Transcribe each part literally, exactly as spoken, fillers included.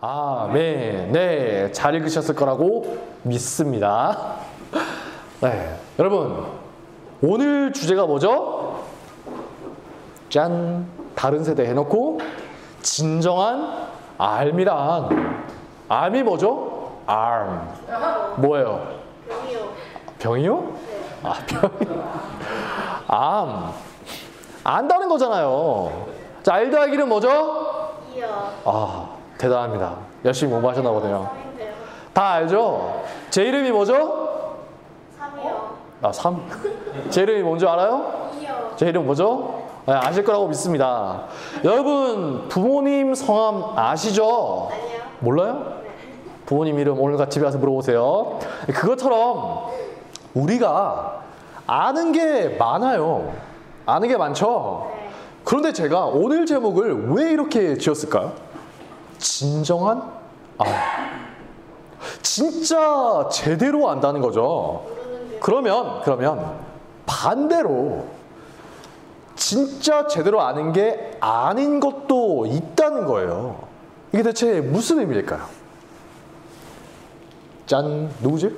아멘. 네, 잘 읽으셨을 거라고 믿습니다. 네, 여러분 오늘 주제가 뭐죠? 짠! 다른 세대 해놓고 진정한 알미란. 암이 뭐죠? arm. 뭐예요? 병이요. 병이요? 네. 아, 병이. 암. 안다는 거잖아요. 자, 알드 알기는 뭐죠? 이요. 아, 대단합니다. 열심히 공부하셨나 보네요. 삼인데요. 다 알죠? 제 이름이 뭐죠? 삼이요. 아, 삼. 제 이름이 뭔지 알아요? 이요. 제 이름 뭐죠? 네, 아실 거라고 믿습니다. 여러분, 부모님 성함 아시죠? 아니요. 몰라요? 네. 부모님 이름 오늘 같이 집에 가서 물어보세요. 그것처럼 우리가 아는 게 많아요. 아는 게 많죠? 네. 그런데 제가 오늘 제목을 왜 이렇게 지었을까요? 진정한 알. 진짜 제대로 안다는 거죠. 모르는 게. 그러면, 그러면 반대로 진짜 제대로 아는 게 아닌 것도 있다는 거예요. 이게 대체 무슨 의미일까요? 짠, 누구지?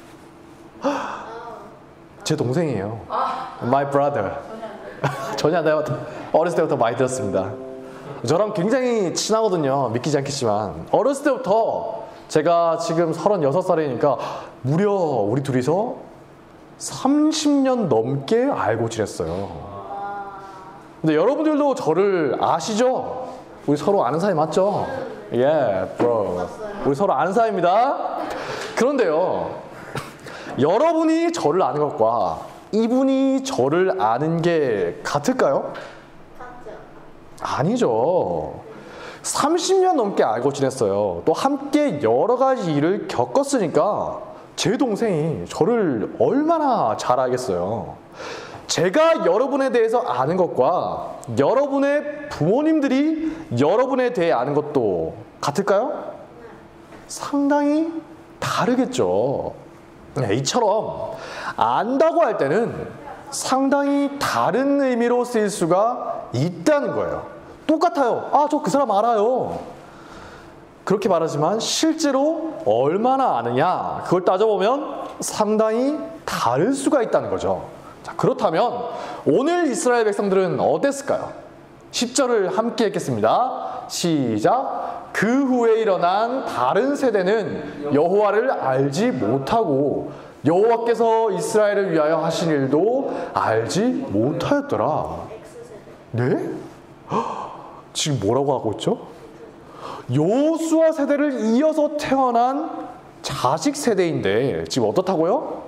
제 동생이에요. My brother. 전혀 안 닮았다. 어렸을 때부터 많이 들었습니다. 저랑 굉장히 친하거든요. 믿기지 않겠지만. 어렸을 때부터 제가 지금 서른여섯 살이니까 무려 우리 둘이서 삼십 년 넘게 알고 지냈어요. 근데 여러분들도 저를 아시죠? 우리 서로 아는 사이 맞죠? 예, yeah, bro. 우리 서로 아는 사이입니다. 그런데요, 여러분이 저를 아는 것과 이분이 저를 아는 게 같을까요? 같죠. 아니죠. 삼십 년 넘게 알고 지냈어요. 또 함께 여러 가지 일을 겪었으니까 제 동생이 저를 얼마나 잘 알겠어요. 제가 여러분에 대해서 아는 것과 여러분의 부모님들이 여러분에 대해 아는 것도 같을까요? 상당히 다르겠죠. 네, 이처럼 안다고 할 때는 상당히 다른 의미로 쓰일 수가 있다는 거예요. 똑같아요. 아, 저 그 사람 알아요. 그렇게 말하지만 실제로 얼마나 아느냐, 그걸 따져보면 상당히 다를 수가 있다는 거죠. 자, 그렇다면 오늘 이스라엘 백성들은 어땠을까요? 십 절을 함께 읽겠습니다. 시작. 그 후에 일어난 다른 세대는 여호와를 알지 못하고 여호와께서 이스라엘을 위하여 하신 일도 알지 못하였더라. 네? 지금 뭐라고 하고 있죠? 여호수아 세대를 이어서 태어난 자식 세대인데 지금 어떻다고요?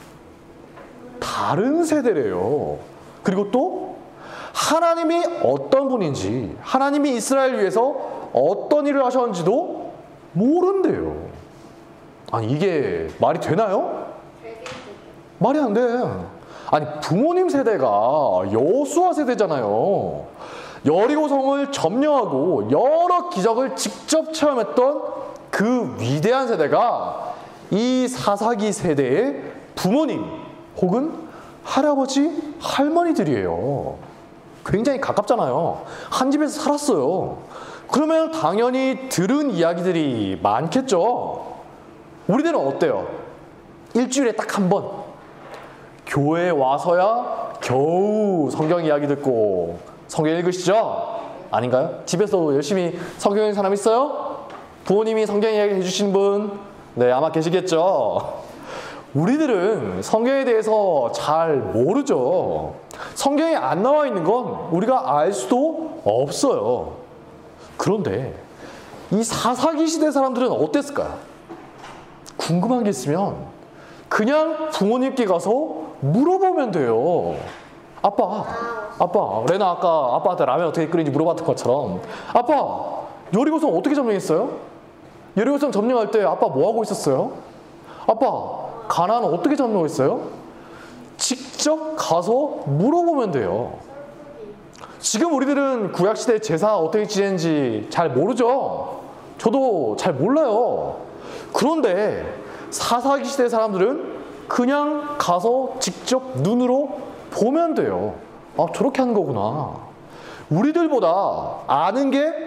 다른 세대래요. 그리고 또 하나님이 어떤 분인지, 하나님이 이스라엘 위해서 어떤 일을 하셨는지도 모른대요. 아니, 이게 말이 되나요? 말이 안 돼. 아니, 부모님 세대가 여호수아 세대잖아요. 여리고성을 점령하고 여러 기적을 직접 체험했던 그 위대한 세대가 이 사사기 세대의 부모님 혹은 할아버지, 할머니들이에요. 굉장히 가깝잖아요. 한 집에서 살았어요. 그러면 당연히 들은 이야기들이 많겠죠. 우리들은 어때요? 일주일에 딱 한 번 교회에 와서야 겨우 성경 이야기 듣고 성경 읽으시죠? 아닌가요? 집에서 열심히 성경 읽는 사람 있어요? 부모님이 성경 이야기 해주신 분? 네, 아마 계시겠죠? 우리들은 성경에 대해서 잘 모르죠. 성경에 안 나와 있는 건 우리가 알 수도 없어요. 그런데 이 사사기 시대 사람들은 어땠을까요? 궁금한 게 있으면 그냥 부모님께 가서 물어보면 돼요. 아빠, 아빠, 레나 아까 아빠한테 라면 어떻게 끓이는지 물어봤던 것처럼 아빠, 여리고성 어떻게 점령했어요? 여리고성 점령할 때 아빠 뭐 하고 있었어요? 아빠, 가나안 어떻게 점령했어요? 직접 가서 물어보면 돼요. 지금 우리들은 구약시대 제사 어떻게 지내는지 잘 모르죠? 저도 잘 몰라요. 그런데 사사기 시대 사람들은 그냥 가서 직접 눈으로 보면 돼요. 아, 저렇게 하는 거구나. 우리들보다 아는 게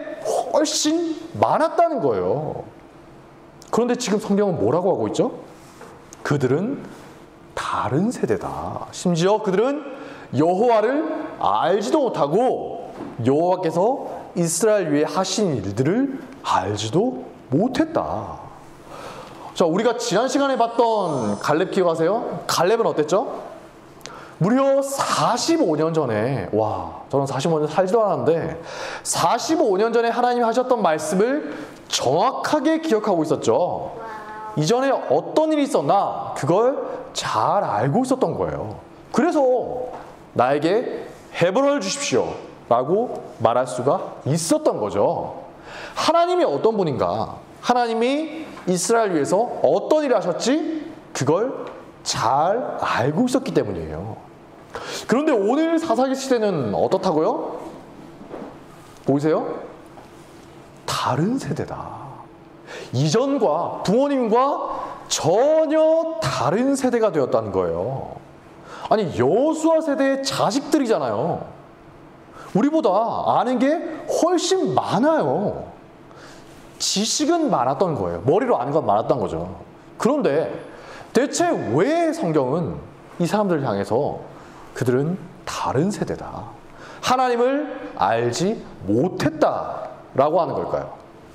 훨씬 많았다는 거예요. 그런데 지금 성경은 뭐라고 하고 있죠? 그들은 다른 세대다. 심지어 그들은 여호와를 알지도 못하고 여호와께서 이스라엘 위에 하신 일들을 알지도 못했다. 자, 우리가 지난 시간에 봤던 갈렙 기억하세요? 갈렙은 어땠죠? 무려 사십오 년 전에, 와, 저는 사십오 년 살지도 않았는데 사십오 년 전에 하나님이 하셨던 말씀을 정확하게 기억하고 있었죠. 이전에 어떤 일이 있었나 그걸 잘 알고 있었던 거예요. 그래서 나에게 헤브론을 주십시오 라고 말할 수가 있었던 거죠. 하나님이 어떤 분인가, 하나님이 이스라엘 위해서 어떤 일을 하셨지, 그걸 잘 알고 있었기 때문이에요. 그런데 오늘 사사기 시대는 어떻다고요? 보이세요? 다른 세대다. 이전과 부모님과 전혀 다른 세대가 되었다는 거예요. 아니, 여호수아 세대의 자식들이잖아요. 우리보다 아는 게 훨씬 많아요. 지식은 많았던 거예요. 머리로 아는 건 많았던 거죠. 그런데 대체 왜 성경은 이 사람들을 향해서 그들은 다른 세대다, 하나님을 알지 못했다라고 하는 걸까요?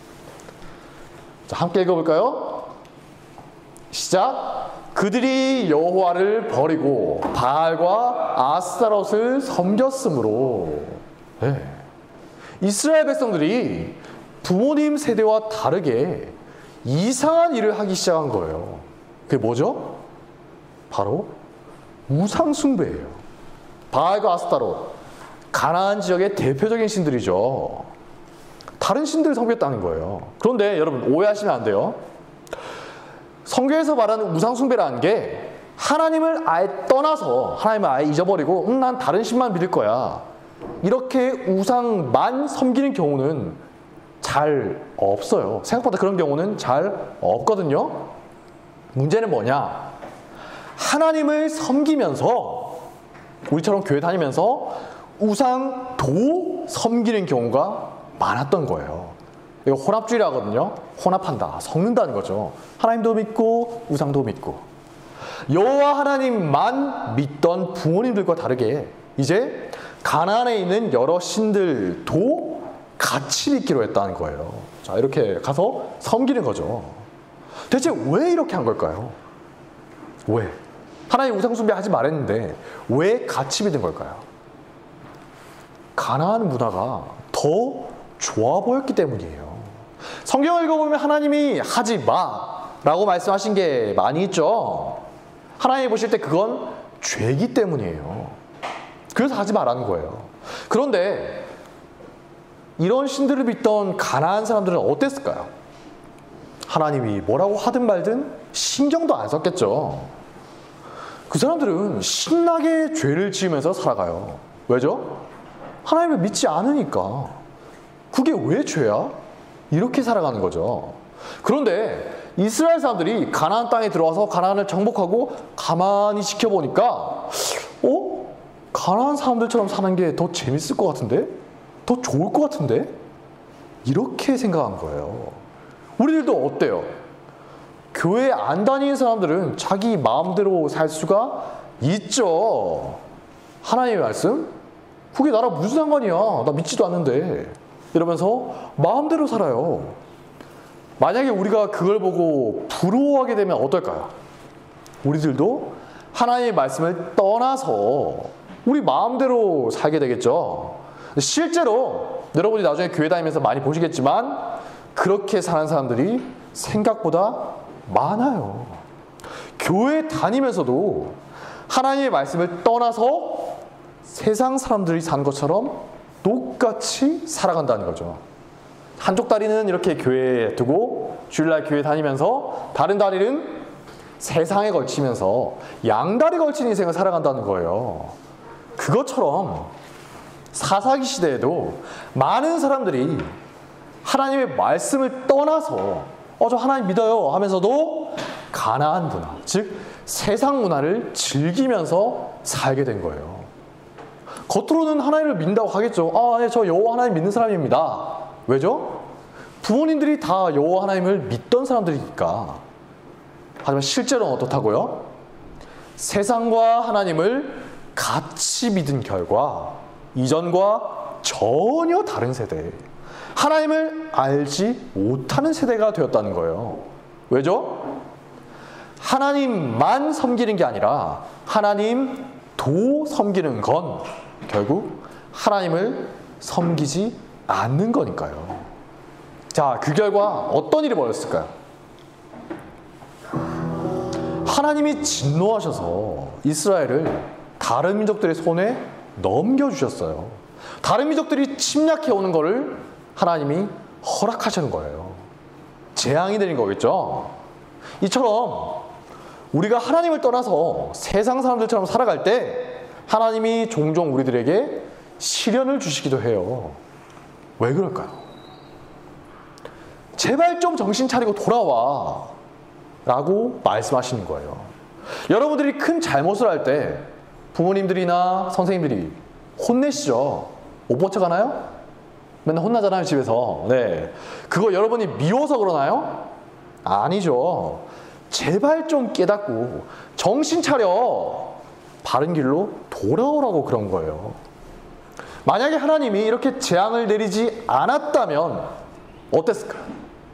자, 함께 읽어볼까요? 시작. 그들이 여호와를 버리고 바알과 아스타롯을 섬겼으므로. 네. 이스라엘 백성들이 부모님 세대와 다르게 이상한 일을 하기 시작한 거예요. 그게 뭐죠? 바로 우상 숭배예요. 바알과 아스타롯, 가나안 지역의 대표적인 신들이죠. 다른 신들을 섬겼다는 거예요. 그런데 여러분, 오해하시면 안 돼요. 성경에서 말하는 우상 숭배라는 게 하나님을 아예 떠나서, 하나님을 아예 잊어버리고 음, 난 다른 신만 믿을 거야, 이렇게 우상만 섬기는 경우는 잘 없어요. 생각보다 그런 경우는 잘 없거든요. 문제는 뭐냐? 하나님을 섬기면서, 우리처럼 교회 다니면서 우상도 섬기는 경우가 많았던 거예요. 이거 혼합주의라거든요. 혼합한다, 섞는다는 거죠. 하나님도 믿고 우상도 믿고. 여호와 하나님만 믿던 부모님들과 다르게 이제 가나안에 있는 여러 신들도 같이 믿기로 했다는 거예요. 자, 이렇게 가서 섬기는 거죠. 대체 왜 이렇게 한 걸까요? 왜? 하나님 우상 숭배하지 말했는데 왜 같이 믿은 걸까요? 가나안 문화가 더 좋아 보였기 때문이에요. 성경을 읽어보면 하나님이 하지 마라고 말씀하신 게 많이 있죠. 하나님이 보실 때 그건 죄이기 때문이에요. 그래서 하지 말라는 거예요. 그런데 이런 신들을 믿던 가나안 사람들은 어땠을까요? 하나님이 뭐라고 하든 말든 신경도 안 썼겠죠. 그 사람들은 신나게 죄를 지으면서 살아가요. 왜죠? 하나님을 믿지 않으니까. 그게 왜 죄야? 이렇게 살아가는 거죠. 그런데 이스라엘 사람들이 가나안 땅에 들어와서 가나안을 정복하고 가만히 지켜보니까 어? 가나안 사람들처럼 사는 게 더 재밌을 것 같은데? 더 좋을 것 같은데? 이렇게 생각한 거예요. 우리들도 어때요? 교회 안 다니는 사람들은 자기 마음대로 살 수가 있죠. 하나님의 말씀? 그게 나랑 무슨 상관이야? 나 믿지도 않는데. 이러면서 마음대로 살아요. 만약에 우리가 그걸 보고 부러워하게 되면 어떨까요? 우리들도 하나님의 말씀을 떠나서 우리 마음대로 살게 되겠죠. 실제로 여러분이 나중에 교회 다니면서 많이 보시겠지만 그렇게 사는 사람들이 생각보다 많아요. 교회 다니면서도 하나님의 말씀을 떠나서 세상 사람들이 사는 것처럼 똑같이 살아간다는 거죠. 한쪽 다리는 이렇게 교회에 두고 주일날 교회 다니면서 다른 다리는 세상에 걸치면서 양다리 걸친 인생을 살아간다는 거예요. 그것처럼 사사기 시대에도 많은 사람들이 하나님의 말씀을 떠나서 어, 저 하나님 믿어요 하면서도 가나안 문화, 즉 세상 문화를 즐기면서 살게 된 거예요. 겉으로는 하나님을 믿는다고 하겠죠. 아, 네, 저 여호와 하나님 믿는 사람입니다. 왜죠? 부모님들이 다 여호와 하나님을 믿던 사람들이니까. 하지만 실제로는 어떻다고요? 세상과 하나님을 같이 믿은 결과 이전과 전혀 다른 세대, 하나님을 알지 못하는 세대가 되었다는 거예요. 왜죠? 하나님만 섬기는 게 아니라 하나님도 섬기는 건 결국 하나님을 섬기지 않는 거니까요. 자, 그 결과 어떤 일이 벌어졌을까요? 하나님이 진노하셔서 이스라엘을 다른 민족들의 손에 넘겨주셨어요. 다른 민족들이 침략해오는 것을 하나님이 허락하시는 거예요. 재앙이 되는 거겠죠. 이처럼 우리가 하나님을 떠나서 세상 사람들처럼 살아갈 때 하나님이 종종 우리들에게 시련을 주시기도 해요. 왜 그럴까요? 제발 좀 정신 차리고 돌아와 라고 말씀하시는 거예요. 여러분들이 큰 잘못을 할 때 부모님들이나 선생님들이 혼내시죠. 못 버텨가나요? 맨날 혼나잖아요, 집에서. 네. 그거 여러분이 미워서 그러나요? 아니죠. 제발 좀 깨닫고 정신 차려 바른 길로 돌아오라고 그런 거예요. 만약에 하나님이 이렇게 재앙을 내리지 않았다면 어땠을까요?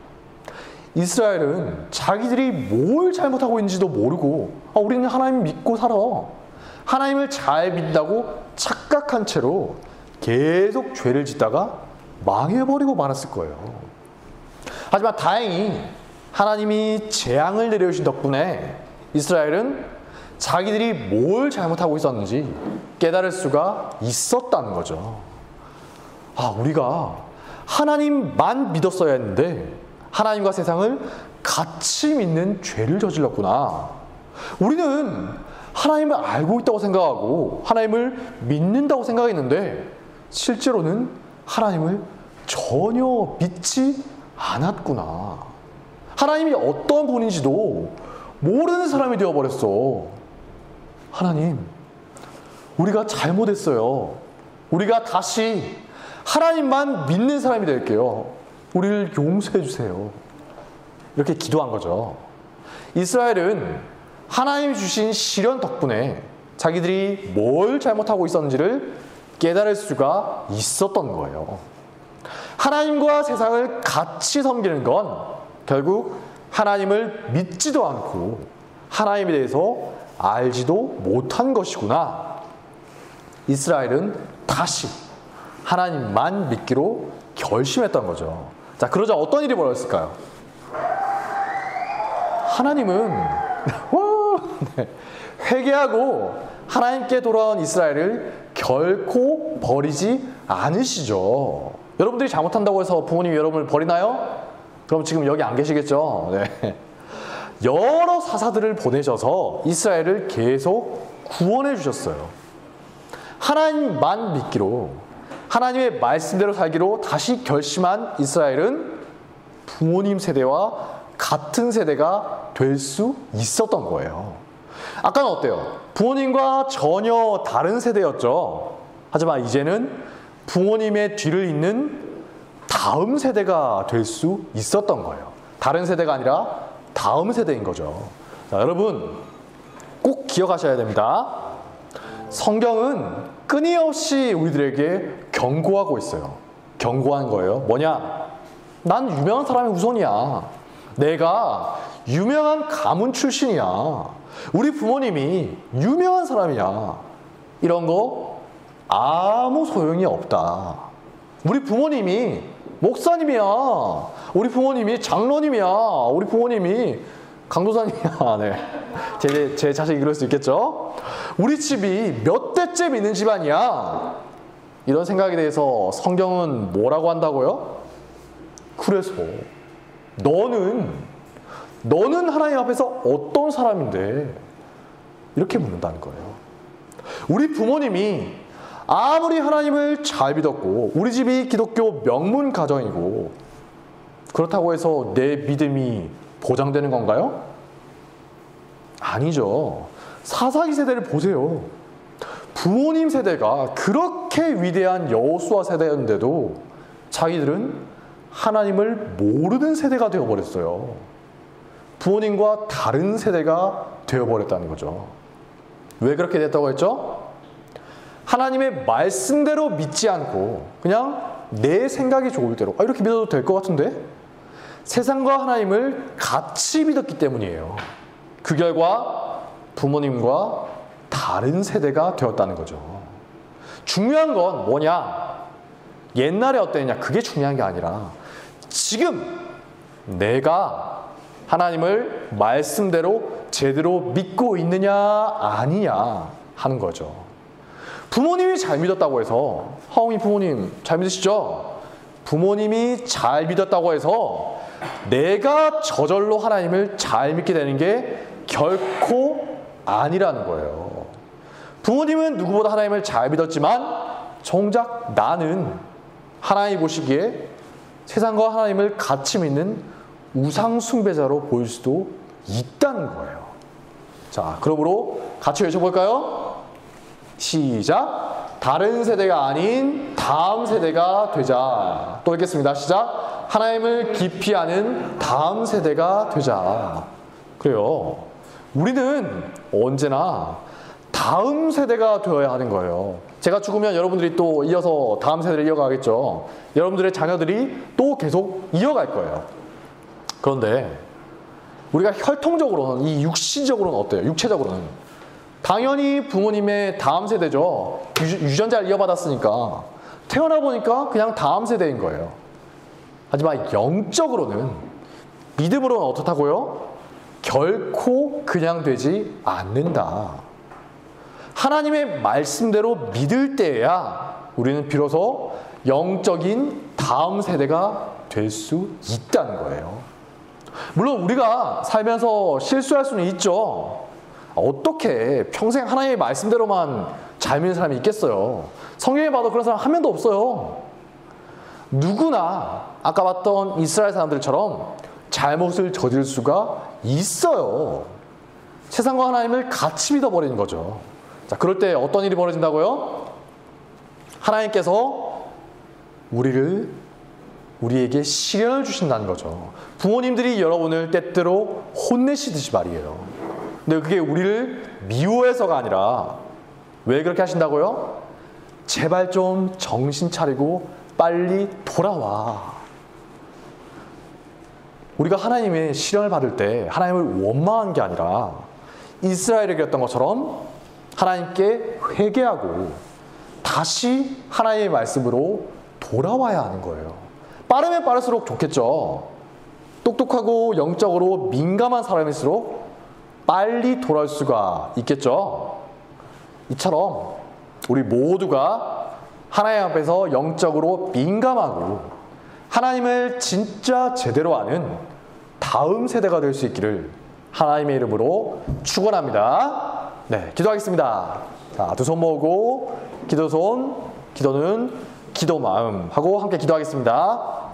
이스라엘은 자기들이 뭘 잘못하고 있는지도 모르고 아, 우리는 하나님 믿고 살아. 하나님을 잘 믿는다고 착각한 채로 계속 죄를 짓다가 망해버리고 말았을 거예요. 하지만 다행히 하나님이 재앙을 내려주신 덕분에 이스라엘은 자기들이 뭘 잘못하고 있었는지 깨달을 수가 있었다는 거죠. 아, 우리가 하나님만 믿었어야 했는데 하나님과 세상을 같이 믿는 죄를 저질렀구나. 우리는 하나님을 알고 있다고 생각하고 하나님을 믿는다고 생각했는데 실제로는 하나님을 전혀 믿지 않았구나. 하나님이 어떤 분인지도 모르는 사람이 되어버렸어. 하나님, 우리가 잘못했어요. 우리가 다시 하나님만 믿는 사람이 될게요. 우리를 용서해 주세요. 이렇게 기도한 거죠. 이스라엘은 하나님이 주신 시련 덕분에 자기들이 뭘 잘못하고 있었는지를 깨달을 수가 있었던 거예요. 하나님과 세상을 같이 섬기는 건 결국 하나님을 믿지도 않고 하나님에 대해서 알지도 못한 것이구나. 이스라엘은 다시 하나님만 믿기로 결심했던 거죠. 자, 그러자 어떤 일이 벌어졌을까요? 하나님은 네, 회개하고 하나님께 돌아온 이스라엘을 결코 버리지 않으시죠. 여러분들이 잘못한다고 해서 부모님이 여러분을 버리나요? 그럼 지금 여기 안 계시겠죠? 네. 여러 사사들을 보내셔서 이스라엘을 계속 구원해 주셨어요. 하나님만 믿기로, 하나님의 말씀대로 살기로 다시 결심한 이스라엘은 부모님 세대와 같은 세대가 될 수 있었던 거예요. 아까는 어때요? 부모님과 전혀 다른 세대였죠. 하지만 이제는 부모님의 뒤를 잇는 다음 세대가 될 수 있었던 거예요. 다른 세대가 아니라 다음 세대인 거죠. 자, 여러분 꼭 기억하셔야 됩니다. 성경은 끊임없이 우리들에게 경고하고 있어요. 경고한 거예요. 뭐냐? 난 유명한 사람이 우선이야. 내가 유명한 가문 출신이야. 우리 부모님이 유명한 사람이야. 이런 거 아무 소용이 없다. 우리 부모님이 목사님이야. 우리 부모님이 장로님이야. 우리 부모님이 강도사님이야. 네. 제, 제 자식이 그럴 수 있겠죠? 우리 집이 몇 대째 믿는 집안이야. 이런 생각에 대해서 성경은 뭐라고 한다고요? 그래서 너는 너는 하나님 앞에서 어떤 사람인데? 이렇게 묻는다는 거예요. 우리 부모님이 아무리 하나님을 잘 믿었고 우리 집이 기독교 명문 가정이고 그렇다고 해서 내 믿음이 보장되는 건가요? 아니죠. 사사기 세대를 보세요. 부모님 세대가 그렇게 위대한 여호수아 세대였는데도 자기들은 하나님을 모르는 세대가 되어버렸어요. 부모님과 다른 세대가 되어버렸다는 거죠. 왜 그렇게 됐다고 했죠? 하나님의 말씀대로 믿지 않고 그냥 내 생각이 좋을 대로 아, 이렇게 믿어도 될 것 같은데? 세상과 하나님을 같이 믿었기 때문이에요. 그 결과 부모님과 다른 세대가 되었다는 거죠. 중요한 건 뭐냐? 옛날에 어땠냐? 그게 중요한 게 아니라 지금 내가 하나님을 말씀대로 제대로 믿고 있느냐 아니냐 하는 거죠. 부모님이 잘 믿었다고 해서 하웅이 부모님 잘 믿으시죠? 부모님이 잘 믿었다고 해서 내가 저절로 하나님을 잘 믿게 되는 게 결코 아니라는 거예요. 부모님은 누구보다 하나님을 잘 믿었지만 정작 나는 하나님이 보시기에 세상과 하나님을 같이 믿는 우상 숭배자로 보일 수도 있다는 거예요. 자, 그러므로 같이 외쳐볼까요? 시작! 다른 세대가 아닌 다음 세대가 되자. 또 읽겠습니다. 시작! 하나님을 깊이 아는 다음 세대가 되자. 그래요. 우리는 언제나 다음 세대가 되어야 하는 거예요. 제가 죽으면 여러분들이 또 이어서 다음 세대를 이어가겠죠. 여러분들의 자녀들이 또 계속 이어갈 거예요. 그런데 우리가 혈통적으로는, 이 육신적으로는 어때요? 육체적으로는 당연히 부모님의 다음 세대죠. 유전자를 이어받았으니까 태어나 보니까 그냥 다음 세대인 거예요. 하지만 영적으로는, 믿음으로는 어떻다고요? 결코 그냥 되지 않는다. 하나님의 말씀대로 믿을 때에야 우리는 비로소 영적인 다음 세대가 될 수 있다는 거예요. 물론 우리가 살면서 실수할 수는 있죠. 어떻게 평생 하나님의 말씀대로만 잘 믿는 사람이 있겠어요? 성경에 봐도 그런 사람 한 명도 없어요. 누구나 아까 봤던 이스라엘 사람들처럼 잘못을 저질 수가 있어요. 세상과 하나님을 같이 믿어버리는 거죠. 자, 그럴 때 어떤 일이 벌어진다고요? 하나님께서 우리를, 우리에게 시련을 주신다는 거죠. 부모님들이 여러분을 때때로 혼내시듯이 말이에요. 근데 그게 우리를 미워해서가 아니라 왜 그렇게 하신다고요? 제발 좀 정신 차리고 빨리 돌아와. 우리가 하나님의 시련을 받을 때 하나님을 원망한 게 아니라 이스라엘에게 했던 것처럼 하나님께 회개하고 다시 하나님의 말씀으로 돌아와야 하는 거예요. 빠르면 빠를수록 좋겠죠. 똑똑하고 영적으로 민감한 사람일수록 빨리 돌아올 수가 있겠죠. 이처럼 우리 모두가 하나님 앞에서 영적으로 민감하고 하나님을 진짜 제대로 아는 다음 세대가 될 수 있기를 하나님의 이름으로 축원합니다. 네, 기도하겠습니다. 자, 두 손 모으고 기도손, 기도는 기도 마음 하고 함께 기도하겠습니다.